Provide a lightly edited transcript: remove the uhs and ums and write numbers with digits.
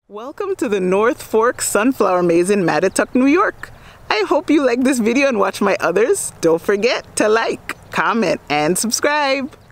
Welcome to the North Fork Sunflower Maze in Mattituck, New York. I hope you like this video and watch my others. Don't forget to like, comment, and subscribe.